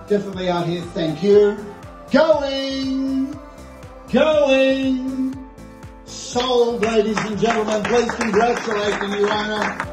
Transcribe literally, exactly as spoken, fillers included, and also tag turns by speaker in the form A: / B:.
A: definitely out here. Thank you. Going, going, sold, ladies and gentlemen. Please congratulate the new owner.